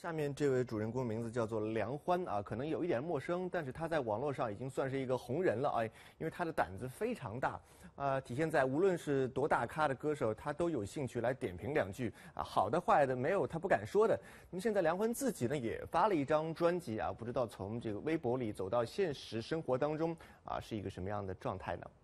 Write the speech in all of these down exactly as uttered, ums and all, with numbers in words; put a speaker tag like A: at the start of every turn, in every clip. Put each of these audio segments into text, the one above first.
A: 下面这位主人公名字叫做梁欢啊，可能有一点陌生，但是他在网络上已经算是一个红人了啊，因为他的胆子非常大，啊，体现在无论是多大咖的歌手，他都有兴趣来点评两句啊，好的坏的没有他不敢说的。那么现在梁欢自己呢也发了一张专辑啊，不知道从这个微博里走到现实生活当中啊，是一个什么样的状态呢？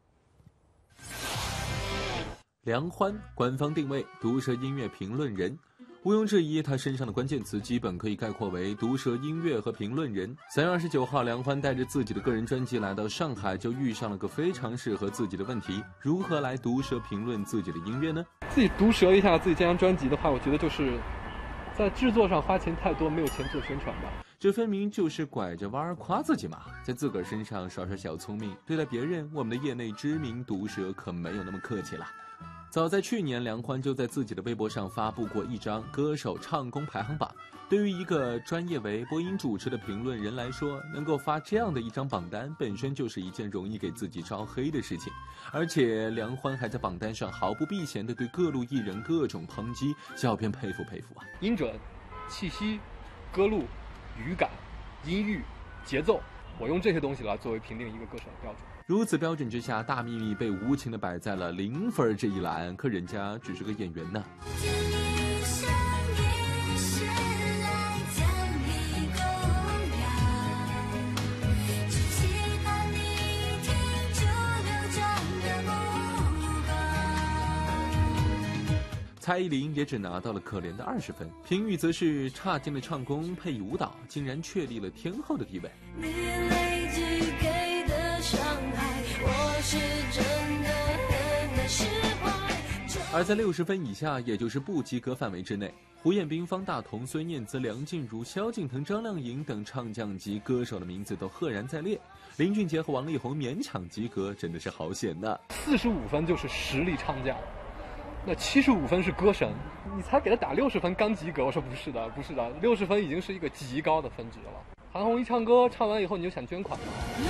B: 梁欢，官方定位毒舌音乐评论人。毋庸置疑，他身上的关键词基本可以概括为毒舌音乐和评论人。三月二十九号，梁欢带着自己的个人专辑来到上海，就遇上了个非常适合自己的问题：如何来毒舌评论自己的音乐呢？
C: 自己毒舌一下自己这张专辑的话，我觉得就是在制作上花钱太多，没有钱做宣传吧。
B: 这分明就是拐着弯夸自己嘛，在自个儿身上耍耍小聪明，对待别人，我们的业内知名毒舌可没有那么客气了。早在去年，梁欢就在自己的微博上发布过一张歌手唱功排行榜。对于一个专业为播音主持的评论人来说，能够发这样的一张榜单，本身就是一件容易给自己招黑的事情。而且梁欢还在榜单上毫不避嫌地对各路艺人各种抨击，小编佩服佩服啊！
C: 音准、气息、歌路、语感、音域、节奏，我用这些东西来作为评定一个歌手的标准。
B: 如此标准之下，大幂幂被无情地摆在了零分这一栏，可人家只是个演员呢。蔡依林也只拿到了可怜的二十分，评语则是差劲的唱功配以舞蹈，竟然确立了天后的地位。你累积给的伤害，我是真的很难释怀。而在六十分以下，也就是不及格范围之内，胡彦斌、方大同、孙燕姿、梁静茹、萧敬腾、张靓颖等唱将级歌手的名字都赫然在列，林俊杰和王力宏勉强及格，真的是好险呐！
C: 四十五分就是实力唱将。那七十五分是歌神，你才给他打六十分刚及格？我说不是的，不是的，六十分已经是一个极高的分值了。韩红一唱歌，唱完以后你就想捐款吗？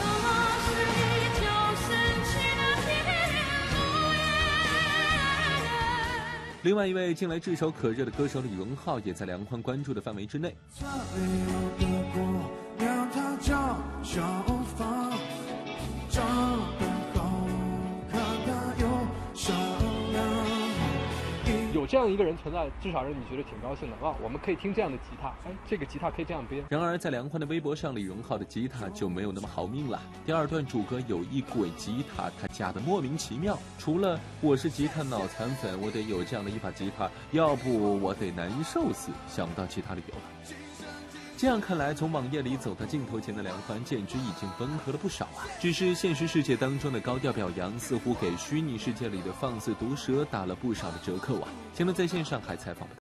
B: 另外一位近来炙手可热的歌手李荣浩也在梁欢关注的范围之内。
C: 有这样一个人存在，至少让你觉得挺高兴的哇！我们可以听这样的吉他，哎，这个吉他可以这样编。
B: 然而，在梁欢的微博上，李荣浩的吉他就没有那么好命了。第二段主歌有一轨吉他，他加的莫名其妙。除了我是吉他脑残粉，我得有这样的一把吉他，要不我得难受死，想不到其他理由了。这样看来，从网页里走到镜头前的梁欢，简直已经温和了不少啊！只是现实世界当中的高调表扬，似乎给虚拟世界里的放肆毒舌打了不少的折扣啊！前段在线上海采访的。